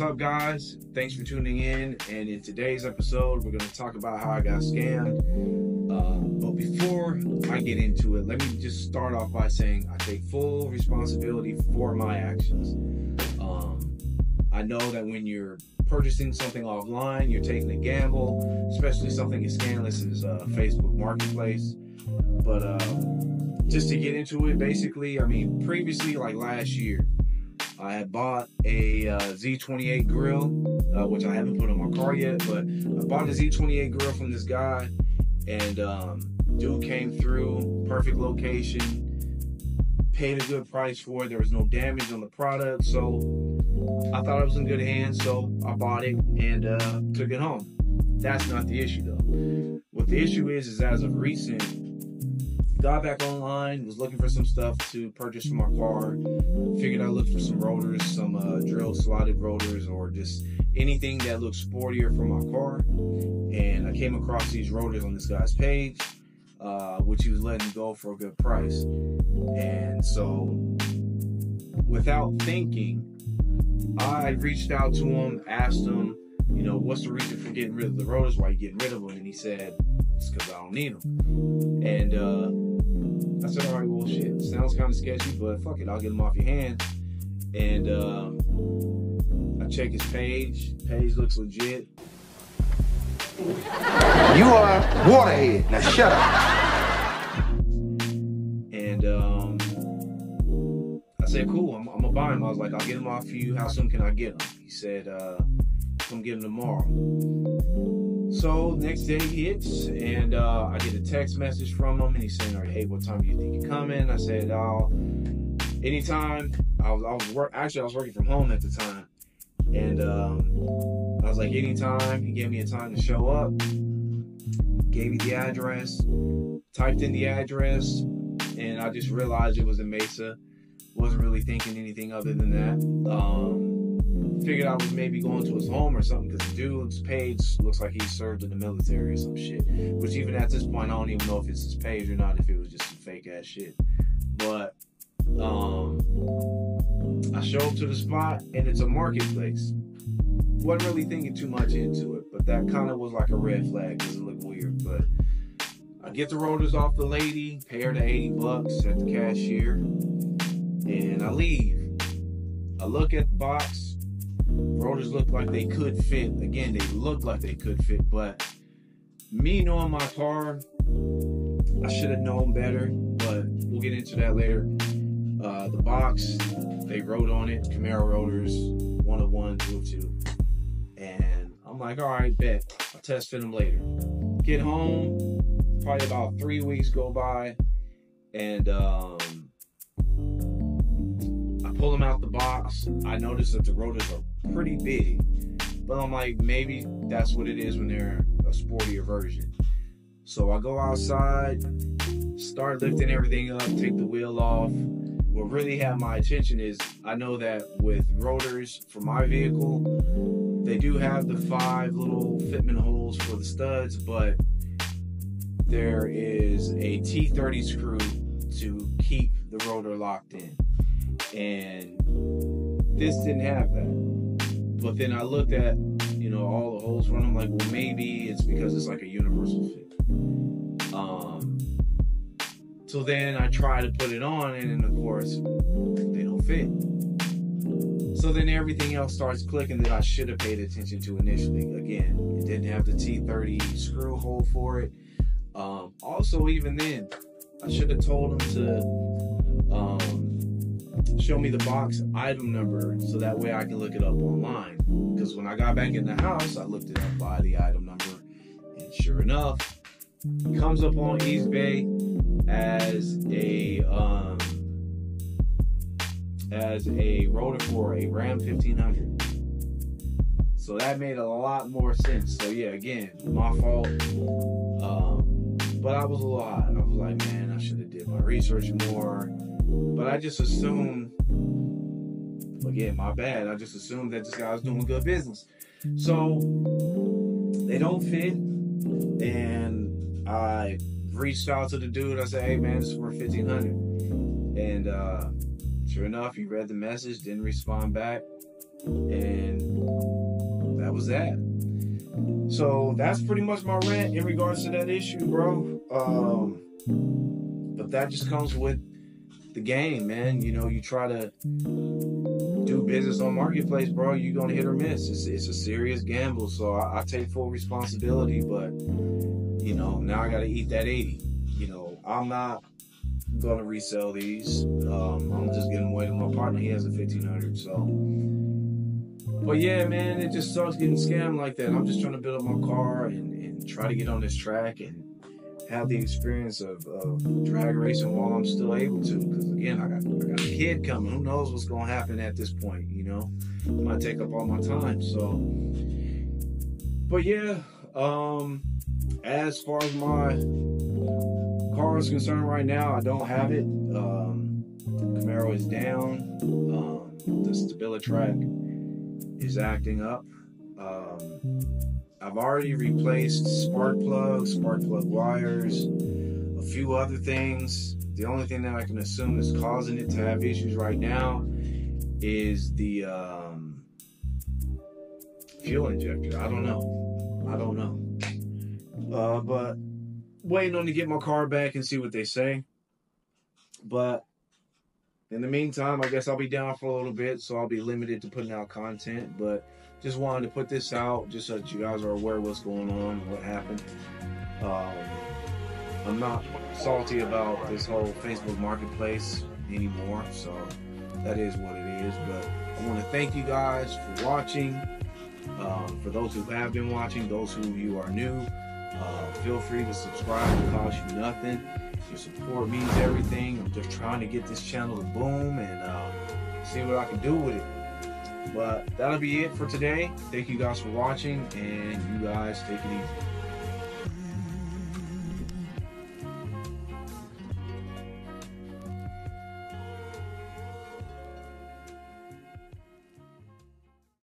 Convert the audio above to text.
up, guys? Thanks for tuning in. And in today's episode, we're going to talk about how I got scammed. But before I get into it, let me just start off by saying I take full responsibility for my actions. I know that when you're purchasing something offline, you're taking a gamble, especially something as scandalous as Facebook Marketplace. But just to get into it, basically, I mean, previously, like last year, I had bought a Z28 grill, which I haven't put on my car yet, but I bought a Z28 grill from this guy, and dude came through, perfect location, paid a good price for it. There was no damage on the product, so I thought it was in good hands, so I bought it and took it home. That's not the issue, though. What the issue is as of recent, got back online, was looking for some stuff to purchase for my car. Figured I'd look for some rotors, some drill slotted rotors, or just anything that looks sportier for my car. And I came across these rotors on this guy's page, which he was letting go for a good price. And so, without thinking, I reached out to him, asked him, you know, what's the reason for getting rid of the rotors? Why are you getting rid of them? And he said, it's because I don't need them. And I said, all right, well, shit, sounds kind of sketchy, but fuck it, I'll get them off your hands. And I check his page. Page looks legit. You are waterhead. Now shut up. And I said, cool, I'm gonna buy them. I was like, I'll get them off you. How soon can I get them? He said, come get them tomorrow. So next day hits, and I get a text message from him, and he's saying, all right, hey, what time do you think you're coming? I said, anytime. I was working from home at the time, and I was like, anytime. He gave me a time to show up, gave me the address, typed in the address, and I just realized it was in Mesa. Wasn't really thinking anything other than that. Figured I was maybe going to his home or something, because the dude's page looks like he served in the military or some shit. Which even at this point, I don't even know if it's his page or not, if it was just some fake ass shit. But I show up to the spot, and it's a marketplace. Wasn't really thinking too much into it, but that kind of was like a red flag because it looked weird. But I get the rotors off the lady, pay her the $80 at the cashier, and I leave. I look at the box. Rotors look like they could fit. Again, they look like they could fit, but me knowing my car, I should have known better, but we'll get into that later. The box, they wrote on it, Camaro rotors, 101, 202. And I'm like, all right, bet. I'll test fit them later. Get home, probably about 3 weeks go by, and I pull them out the box. I notice that the rotors are pretty big, but I'm like, maybe that's what it is when they're a sportier version. So I go outside, start lifting everything up, take the wheel off. What really had my attention is I know that with rotors for my vehicle, they do have the 5 little fitment holes for the studs, but there is a T30 screw to keep the rotor locked in. And this didn't have that. But then I looked at, you know, all the holes running. I'm like, well, maybe it's because it's like a universal fit. So then I try to put it on, and then of course they don't fit. So then everything else starts clicking that I should have paid attention to initially. Again, it didn't have the T30 screw hole for it. Also, even then, I should have told them to show me the box item number so that way I can look it up online. Because when I got back in the house, I looked it up by the item number, and sure enough, it comes up on eBay as a rotor for a Ram 1500. So that made a lot more sense. So yeah, again, my fault. But I was a little hot. I was like, man, I should have did my research more. But I just assumed, again, my bad. I just assumed that this guy was doing good business. So they don't fit, and I reached out to the dude. I said, hey man, this is for $1,500. And sure enough, he read the message, didn't respond back, and was that? So that's pretty much my rant in regards to that issue, bro. But that just comes with the game, man. You know, you try to do business on marketplace, bro, you're gonna hit or miss. It's a serious gamble. So I take full responsibility, but you know, now I gotta eat that 80. You know, I'm not gonna resell these. I'm just giving away to my partner. He has a 1500. So, but yeah, man, it just sucks getting scammed like that. I'm just trying to build up my car and try to get on this track and have the experience of drag racing while I'm still able to. Because again, I got a kid coming. Who knows what's gonna happen at this point? You know, it might take up all my time. So, but yeah, as far as my car is concerned right now, I don't have it. Camaro is down. The StabiliTrak is acting up. I've already replaced spark plug wires, a few other things. The only thing that I can assume is causing it to have issues right now is the fuel injector. I don't know. But waiting on to get my car back and see what they say. But in the meantime, I guess I'll be down for a little bit, so I'll be limited to putting out content. But just wanted to put this out just so that you guys are aware of what's going on, what happened. I'm not salty about this whole Facebook marketplace anymore, so that is what it is. But I want to thank you guys for watching. For those who have been watching, those who you are new, feel free to subscribe. It costs you nothing. Your support means everything. I'm just trying to get this channel to boom and see what I can do with it. But that'll be it for today. Thank you guys for watching, and you guys take it easy.